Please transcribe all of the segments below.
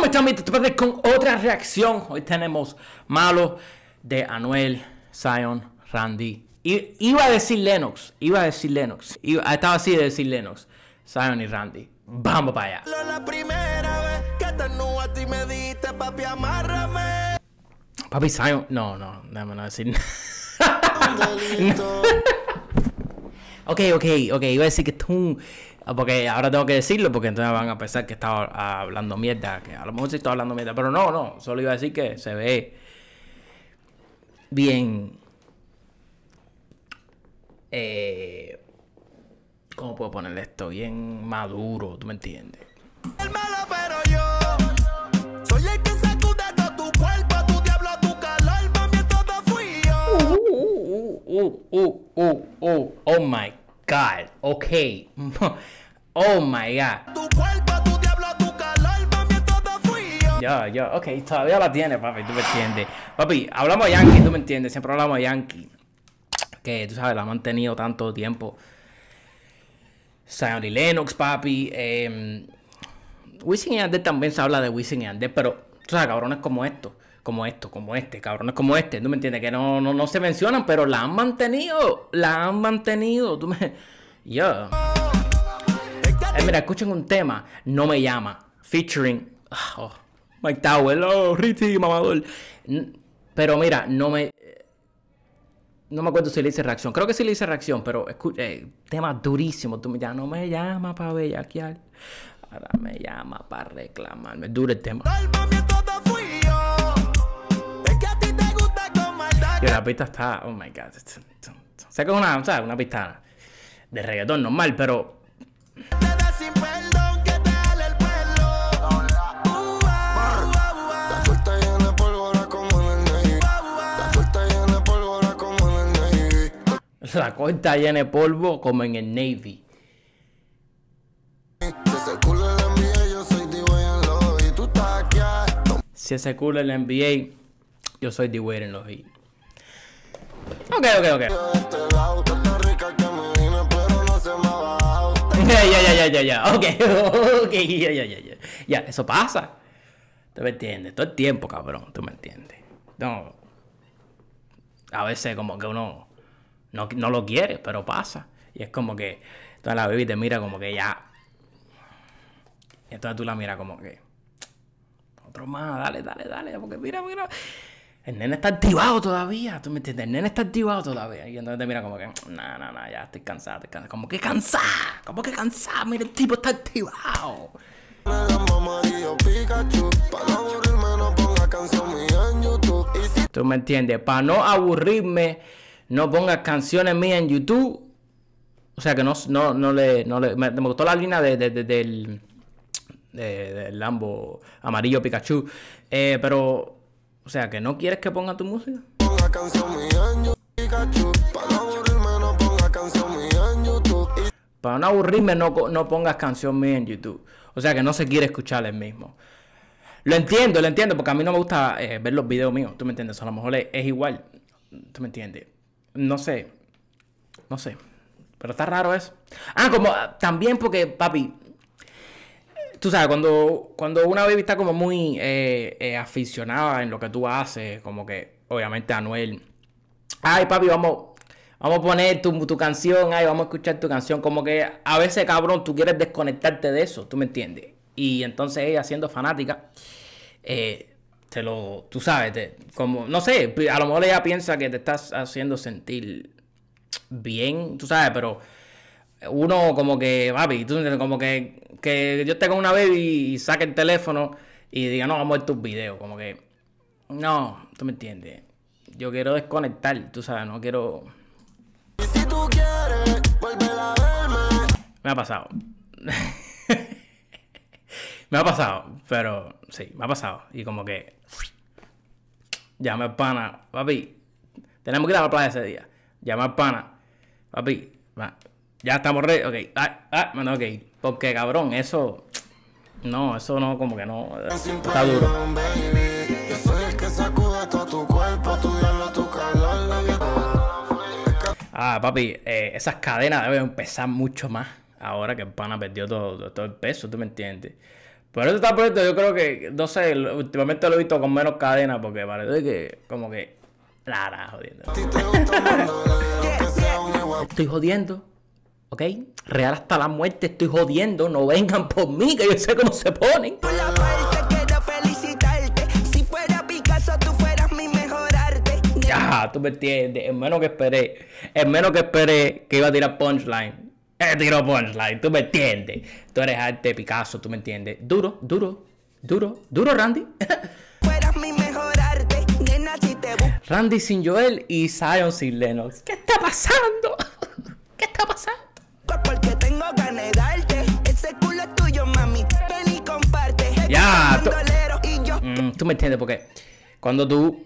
¿Cómo están mis padres? Con otra reacción. Hoy tenemos Malo de Anuel, Zion, Randy. Iba a decir Lennox. Estaba así de decir Lennox, Zion y Randy. Vamos para allá. La primera vez que te a ti me diste, papi, amárrame. Papi, Zion. No, déjame no decir. Ok. Iba a decir que tú. Porque ahora tengo que decirlo, porque entonces van a pensar que estaba hablando mierda. Que a lo mejor sí estaba hablando mierda. Pero no. Solo iba a decir que se ve bien. ¿Cómo puedo ponerle esto? Bien maduro, ¿tú me entiendes? El malo, pero yo soy el que sacude todo tu cuerpo, tu diablo, tu calor, mami, todo fui yo. Oh my God. Ok. Oh my God. Tu cuerpo, tu diablo, tu calor, mami, todo fui yo. Ya. Ok, todavía la tiene, papi, tú me entiendes. Papi, hablamos de Yankee, tú me entiendes. Siempre hablamos de Yankee. Que tú sabes, la han mantenido tanto tiempo. Zion y Lennox, papi. Wisin y Yandel también se habla de Wisin y Yandel, pero tú sabes, cabrones como esto, cabrones como este, ¿tú me entiendes? Que no se mencionan, pero la han mantenido, tú me... Yo. Mira, escuchen un tema, No Me Llama, featuring Mike Tower, Richie, mamador. Pero mira, no me acuerdo si le hice reacción. Creo que sí le hice reacción, pero tema durísimo. Tú ya no me llamas para bellaquear. Ahora me llama para reclamarme. Duro el tema. Y la pista está... Oh my God. Sé que es una pista de reggaetón normal, pero... La corta llena de polvo como en el Navy. Si ese culo en la NBA, yo soy D-Wade en los Heat. Ok. Ya. Ok, ya. Eso pasa. ¿Tú me entiendes? Todo el tiempo, cabrón. ¿Tú me entiendes? No. A veces como que uno... No lo quiere, pero pasa. Y es como que toda la baby te mira como que ya. Y entonces tú la miras como que... Otro más, dale. Porque mira. El nene está activado todavía. ¿Tú me entiendes? El nene está activado todavía. Y entonces te mira como que... No, ya estoy cansado. Como que cansado. Mira, el tipo está activado. ¿Tú me entiendes? Para no aburrirme... No pongas canciones mías en YouTube. O sea que no le me gustó la línea del Lambo amarillo Pikachu. Pero, o sea que no quieres que ponga tu música. Para no aburrirme, no pongas canción mía en YouTube. O sea que no se quiere escuchar el mismo. Lo entiendo, porque a mí no me gusta ver los videos míos. ¿Tú me entiendes? A lo mejor es igual. ¿Tú me entiendes? No sé. Pero está raro eso. Como también porque, papi, tú sabes, cuando una baby está como muy aficionada en lo que tú haces, como que, obviamente, Anuel. Ay, papi, vamos a poner tu canción. Ay, vamos a escuchar tu canción. Como que a veces, cabrón, tú quieres desconectarte de eso. ¿Tú me entiendes? Y entonces ella, siendo fanática, tú sabes, como, no sé, a lo mejor ella piensa que te estás haciendo sentir bien, tú sabes, pero uno como que, papi, tú entiendes, como que yo esté con una baby y saque el teléfono y diga, no, vamos a ver tus videos, como que, no, tú me entiendes, yo quiero desconectar, tú sabes, no quiero... Y si tú quieres, vuelve a verme. Me ha pasado. Me ha pasado, pero sí, me ha pasado. Y como que... Llama al pana. Papi, tenemos que ir a la playa ese día. Llama al pana. Papi, ya estamos ready. Ok, me tengo que ir. Porque, cabrón, eso no, como que no. Está duro. Yo soy el que sacude todo tu cuerpo, tu diablo, tu calor. Papi, esas cadenas deben pesar mucho más. Ahora que el pana perdió todo el peso, ¿tú me entiendes? Por eso está puesto, yo creo que, no sé, últimamente lo he visto con menos cadena porque parece que, como que, nada, jodiendo. Estoy jodiendo, ¿ok? Real hasta la muerte, estoy jodiendo, no vengan por mí, que yo sé cómo se ponen. Por la parte quiero felicitarte. Si fuera Picasso, tú fueras mi mejor arte. Ya, tú me entiendes, es menos que esperé que iba a tirar punchline. Tiró punchline, tú me entiendes. Tú eres arte Picasso, tú me entiendes. Duro, Randy. Fueras mi mejor arte. Nena, si te busco. Randy sin Joel y Zion sin Lennox. ¿Qué está pasando? ¿Qué está pasando? Porque tengo ganas de darte. Ese culo es tuyo, mami. Ven y comparte. Ya, Y yo. tú me entiendes, porque cuando tú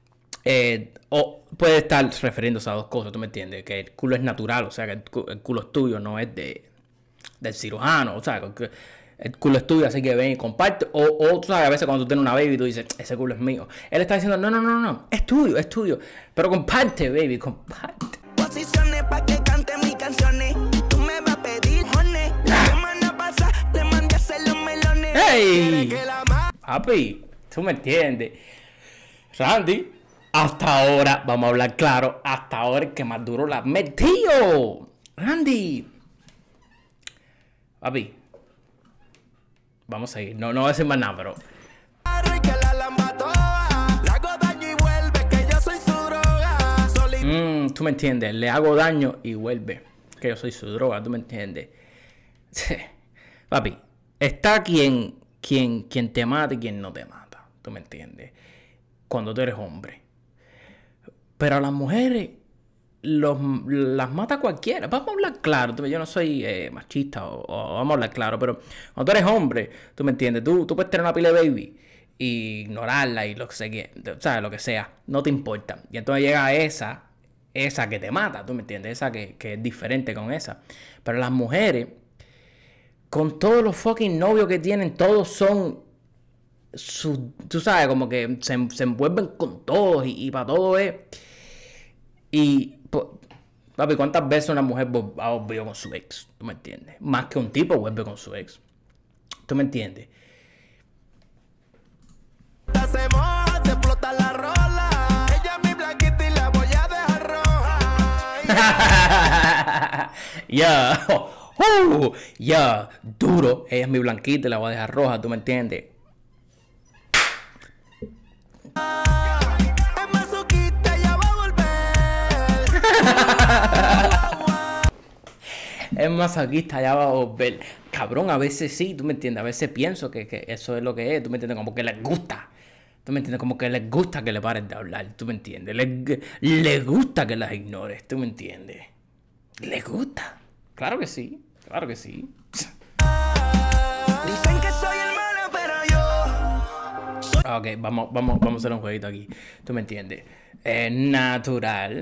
puedes estar refiriéndose a dos cosas, tú me entiendes, que el culo es natural, o sea, que el culo es tuyo, no es del cirujano, o sea, que el culo es tuyo, así que ven y comparte, o tú sabes, a veces cuando tú tienes una baby, tú dices, ese culo es mío. Él está diciendo, no, es tuyo, pero comparte, baby, comparte. Posiciones pa' que cante mis canciones. Tú me vas a pedir, jones. La semana pasada te mandé a hacer los melones. ¡Hey! Papi, tú me entiendes. Randy, hasta ahora, vamos a hablar claro, hasta ahora el que más duro la ha metido. Randy. Papi. Vamos a ir. No voy a decir más nada, pero. Que la lamba toda. Le hago daño y vuelve, que yo soy su droga. Tú me entiendes. Le hago daño y vuelve. Que yo soy su droga, tú me entiendes. Papi, está quien te mata y quien no te mata. Tú me entiendes. Cuando tú eres hombre. Pero a las mujeres las mata cualquiera. Vamos a hablar claro. Yo no soy machista o vamos a hablar claro. Pero cuando tú eres hombre, tú me entiendes. Tú puedes tener una pila de baby y ignorarla y lo que sea, ¿sabes? Lo que sea. No te importa. Y entonces llega esa que te mata. Tú me entiendes. Esa que es diferente con esa. Pero las mujeres, con todos los fucking novios que tienen, todos son... tú sabes, como que se envuelven con todos y para todo es. Y, papi, ¿cuántas veces una mujer ha volvido con su ex? ¿Tú me entiendes? Más que un tipo vuelve con su ex. ¿Tú me entiendes? Se moja, se explota la rola. Ella es mi blanquita y la voy a dejar roja. Ya, duro. Ella es mi blanquita y la voy a dejar roja, ¿tú me entiendes? Es masoquista, ya va a volver. Es masoquista, ya va a volver. Cabrón, a veces sí, tú me entiendes. A veces pienso que eso es lo que es, tú me entiendes, como que les gusta. Tú me entiendes, como que les gusta que le pares de hablar, tú me entiendes. Les gusta que las ignores, tú me entiendes. Les gusta. Claro que sí, claro que sí. Dicen que soy el malo, pero yo. Ok, vamos a hacer un jueguito aquí. ¿Tú me entiendes? Natural.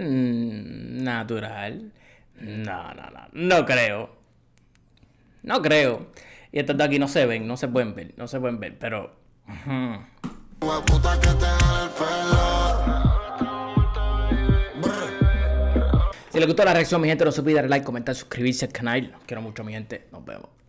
No creo. No creo. Y estos de aquí no se ven, no se pueden ver, pero... Puta que te da el pelo. Si les gustó la reacción, mi gente, no se olviden darle like, comentar, suscribirse al canal. Quiero mucho, mi gente. Nos vemos.